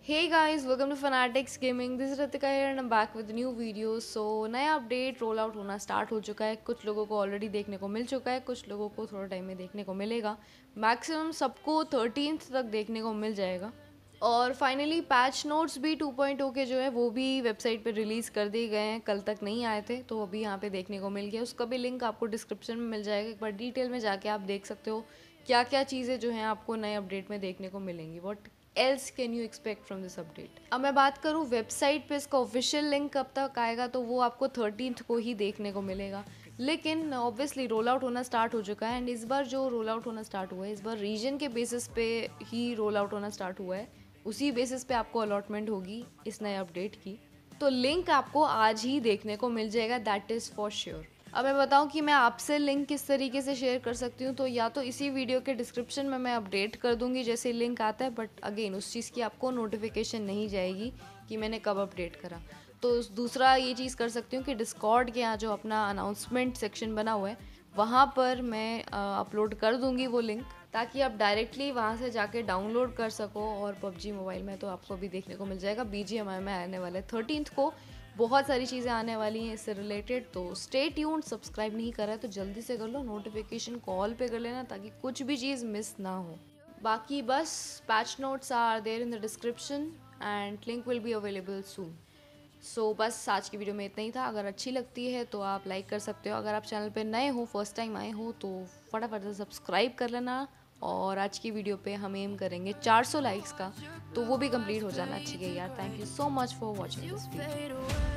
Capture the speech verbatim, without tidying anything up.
Hey guys, welcome to Fanatics Gaming. This is Ritika here and I'm back with a new video. So नया update roll out होना start हो चुका है. कुछ लोगों को ऑलरेडी देखने को मिल चुका है, कुछ लोगों को थोड़ा टाइम में देखने को मिलेगा. मैक्सिमम सबको थर्टीन्थ तक देखने को मिल जाएगा. और फाइनली पैच नोट्स भी टू पॉइंट ओ के जो है वो भी वेबसाइट पे रिलीज़ कर दिए गए हैं. कल तक नहीं आए थे तो अभी यहाँ पे देखने को मिल गया. उसका भी लिंक आपको डिस्क्रिप्शन में मिल जाएगा. एक बार डिटेल में जाके आप देख सकते हो क्या क्या चीज़ें जो हैं आपको नए अपडेट में देखने को मिलेंगी. What else can you expect from this update. अब मैं बात करूँ वेबसाइट पे इसका ऑफिशियल लिंक कब तक आएगा, तो वो आपको थर्टीन्थ को ही देखने को मिलेगा. लेकिन ऑब्वियसली रोल आउट होना स्टार्ट हो चुका है. एंड इस बार जो रोल आउट होना स्टार्ट हुआ है, इस बार रीजन के बेसिस पे ही रोल आउट होना स्टार्ट हुआ है. उसी बेसिस पे आपको अलॉटमेंट होगी इस नए अपडेट की. तो लिंक आपको आज ही देखने को मिल जाएगा, दैट इज़ फॉर श्योर. अब मैं बताऊं कि मैं आपसे लिंक किस तरीके से शेयर कर सकती हूँ, तो या तो इसी वीडियो के डिस्क्रिप्शन में मैं अपडेट कर दूंगी जैसे लिंक आता है. बट अगेन उस चीज़ की आपको नोटिफिकेशन नहीं जाएगी कि मैंने कब अपडेट करा. तो दूसरा ये चीज़ कर सकती हूँ कि डिस्कॉर्ड के यहाँ जो अपना अनाउंसमेंट सेक्शन बना हुआ है वहाँ पर मैं अपलोड कर दूँगी वो लिंक, ताकि आप डायरेक्टली वहाँ से जाके डाउनलोड कर सको. और पबजी मोबाइल में तो आपको भी देखने को मिल जाएगा. बीजीएमआई में आने वाले थर्टीन्थ को बहुत सारी चीज़ें आने वाली हैं इससे रिलेटेड. तो स्टे ट्यून्ड. सब्सक्राइब नहीं कर रहा है तो जल्दी से कर लो. नोटिफिकेशन कॉल पे कर लेना ताकि कुछ भी चीज़ मिस ना हो. बाकी बस patch notes are there in the description and link will be available soon. So so, बस आज की वीडियो में इतना ही था. अगर अच्छी लगती है तो आप लाइक कर सकते हो. अगर आप चैनल पे नए हो, फर्स्ट टाइम आए हो, तो फटाफट से सब्सक्राइब कर लेना. और आज की वीडियो पे हम एम करेंगे चार सौ लाइक्स का, तो वो भी कंप्लीट हो जाना चाहिए यार. Thank you so much for watching this video.